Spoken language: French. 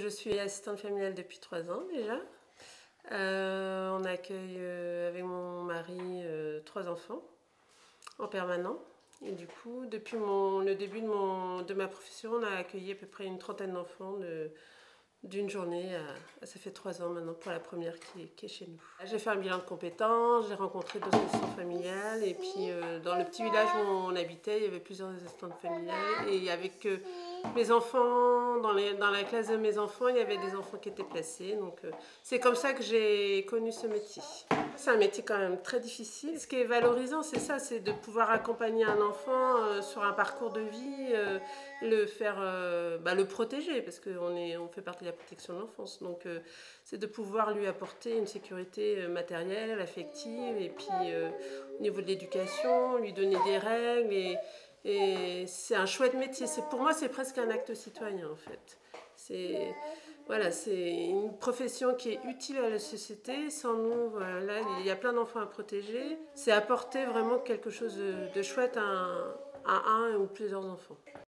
Je suis assistante familiale depuis 3 ans déjà. On accueille avec mon mari 3 enfants en permanent. Et du coup, depuis le début de ma profession, on a accueilli à peu près une trentaine d'enfants d'une journée ça fait 3 ans maintenant pour la première qui est chez nous. J'ai fait un bilan de compétences, j'ai rencontré 2 assistantes familiales et puis dans le petit village où on habitait, il y avait plusieurs assistantes familiales et avec mes enfants, dans la classe de mes enfants, il y avait des enfants qui étaient placés. Donc c'est comme ça que j'ai connu ce métier. C'est un métier quand même très difficile. Ce qui est valorisant, c'est ça, c'est de pouvoir accompagner un enfant sur un parcours de vie, le protéger, parce qu'on fait partie de la protection de l'enfance. Donc c'est de pouvoir lui apporter une sécurité matérielle, affective, et puis au niveau de l'éducation, lui donner des règles. Et c'est un chouette métier. Pour moi, c'est presque un acte citoyen en fait. C'est une profession qui est utile à la société. Sans nous, voilà, il y a plein d'enfants à protéger. C'est apporter vraiment quelque chose de chouette à un ou plusieurs enfants.